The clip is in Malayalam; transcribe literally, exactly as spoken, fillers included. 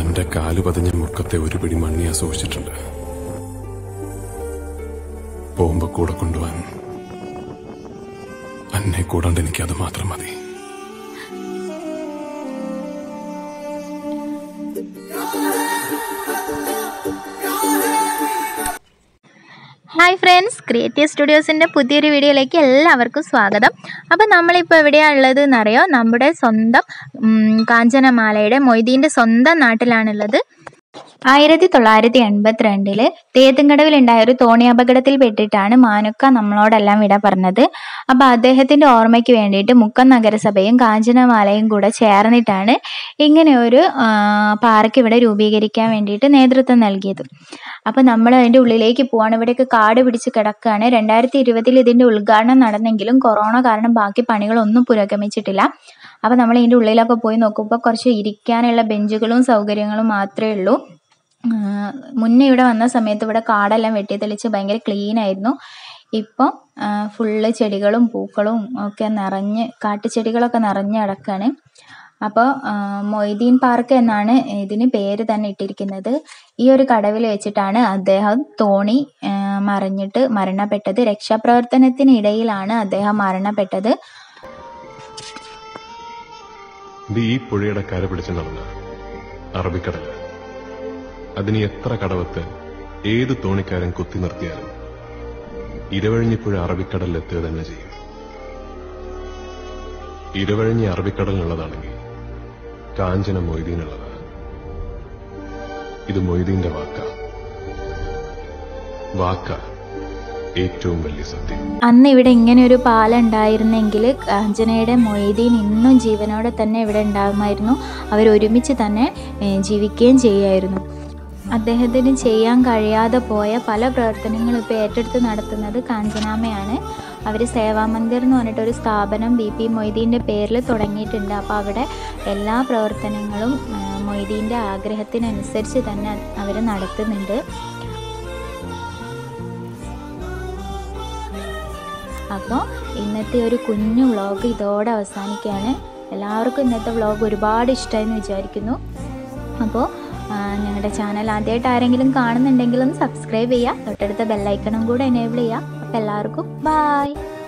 എന്റെ കാല് പതിഞ്ഞ മുക്കത്തെ ഒരു പിടി മണ്ണി ഞാൻ സൂക്ഷിച്ചിട്ടുണ്ട്. പോകുമ്പോ കൂടെ കൊണ്ടുപോവാൻ അന്നെ കൂടാണ്ട് എനിക്ക് അത് മാത്രം മതി. ഹായ് ഫ്രണ്ട്സ്, ക്രിയേറ്റീവ് സ്റ്റുഡിയോസിൻ്റെ പുതിയൊരു വീഡിയോയിലേക്ക് എല്ലാവർക്കും സ്വാഗതം. അപ്പോൾ നമ്മളിപ്പോൾ എവിടെയാണ് ഉള്ളത് എന്നറിയോ? നമ്മുടെ സ്വന്തം കാഞ്ചനമാലയുടെ മൊയ്തീൻ്റെ സ്വന്തം നാട്ടിലാണുള്ളത്. ആയിരത്തി തൊള്ളായിരത്തി എൺപത്തി രണ്ടില് തേത്തുംകടവിൽ ഉണ്ടായ ഒരു തോണി അപകടത്തിൽ പെട്ടിട്ടാണ് മാനുക്ക നമ്മളോടെല്ലാം വിട പറഞ്ഞത്. അപ്പൊ അദ്ദേഹത്തിന്റെ ഓർമ്മയ്ക്ക് വേണ്ടിയിട്ട് മുക്കം നഗരസഭയും കാഞ്ചനമാലയും കൂടെ ചേർന്നിട്ടാണ് ഇങ്ങനെ ഒരു പാർക്ക് ഇവിടെ രൂപീകരിക്കാൻ വേണ്ടിയിട്ട് നേതൃത്വം നൽകിയത്. അപ്പൊ നമ്മൾ അതിന്റെ ഉള്ളിലേക്ക് പോവാണ്. ഇവിടെയൊക്കെ കാട് പിടിച്ച് കിടക്കുകയാണ്. രണ്ടായിരത്തി ഇരുപതിൽ ഇതിന്റെ ഉദ്ഘാടനം നടന്നെങ്കിലും കൊറോണ കാരണം ബാക്കി പണികളൊന്നും പുരോഗമിച്ചിട്ടില്ല. അപ്പൊ നമ്മൾ ഇതിന്റെ ഉള്ളിലൊക്കെ പോയി നോക്കുമ്പോൾ കുറച്ച് ഇരിക്കാനുള്ള ബെഞ്ചുകളും സൗകര്യങ്ങളും മാത്രമേ ഉള്ളൂ. മുന്നേ ഇവിടെ വന്ന സമയത്ത് ഇവിടെ കാടെല്ലാം വെട്ടി തെളിച്ച് ഭയങ്കര ക്ലീൻ ആയിരുന്നു. ഇപ്പം ഫുള്ള് ചെടികളും പൂക്കളും ഒക്കെ നിറഞ്ഞ്, കാട്ടുചെടികളൊക്കെ നിറഞ്ഞ് കിടക്കുകയാണ്. അപ്പോൾ മൊയ്തീൻ പാർക്ക് എന്നാണ് ഇതിന് പേര് തന്നെ ഇട്ടിരിക്കുന്നത്. ഈ ഒരു കടവിൽ വെച്ചിട്ടാണ് അദ്ദേഹം തോണി മറിഞ്ഞിട്ട് മരണപ്പെട്ടത്. രക്ഷാപ്രവർത്തനത്തിനിടയിലാണ് അദ്ദേഹം മരണപ്പെട്ടത്. ഈ പുഴയുടെ കര പിടിച്ച് നടന്ന അറബിക്കടൽ, അതിന് എത്ര കടവത്ത് ഏത് തോണിക്കാരൻ കുത്തി നിർത്തിയാലും ഇരവഴിഞ്ഞിപ്പുഴ അറബിക്കടലിലെത്തുക തന്നെ ചെയ്യും. ഇരവഴിഞ്ഞി അറബിക്കടലിനുള്ളതാണെങ്കിൽ കാഞ്ചന മൊയ്തീനുള്ളതാണ്. ഇത് മൊയ്തീന്റെ വാക്ക വാക്ക ഏറ്റവും വലിയ സത്യം. അന്ന് ഇവിടെ ഇങ്ങനെ ഒരു പാലം ഉണ്ടായിരുന്നെങ്കിൽ കാഞ്ചനയുടെ മൊയ്തീൻ ഇന്നും ജീവനോടെ തന്നെ ഇവിടെ ഉണ്ടാകുമായിരുന്നു. അവരൊരുമിച്ച് തന്നെ ജീവിക്കുകയും ചെയ്യായിരുന്നു. അദ്ദേഹത്തിന് ചെയ്യാൻ കഴിയാതെ പോയ പല പ്രവർത്തനങ്ങളും ഇപ്പോൾ ഏറ്റെടുത്ത് നടത്തുന്നത് കാഞ്ചനാമയാണ്. അവർ സേവാമന്ദിർ എന്ന് പറഞ്ഞിട്ടൊരു സ്ഥാപനം ബി പി മൊയ്തീൻ്റെ പേരിൽ തുടങ്ങിയിട്ടുണ്ട്. അപ്പോൾ അവിടെ എല്ലാ പ്രവർത്തനങ്ങളും മൊയ്തീൻ്റെ ആഗ്രഹത്തിനനുസരിച്ച് തന്നെ അവർ നടത്തുന്നുണ്ട്. അപ്പോൾ ഇന്നത്തെ ഒരു കുഞ്ഞു വ്ളോഗ് ഇതോടെ അവസാനിക്കുകയാണ്. എല്ലാവർക്കും ഇന്നത്തെ വ്ളോഗ് ഒരുപാട് ഇഷ്ടമായെന്ന് വിചാരിക്കുന്നു. അപ്പോൾ ഞങ്ങളുടെ ചാനൽ ആദ്യമായിട്ട് ആരെങ്കിലും കാണുന്നുണ്ടെങ്കിൽ ഒന്ന് സബ്സ്ക്രൈബ് ചെയ്യുക, തൊട്ടടുത്ത ബെല്ലൈക്കണും കൂടെ എനേബിൾ ചെയ്യുക. അപ്പോൾ എല്ലാവർക്കും ബൈ.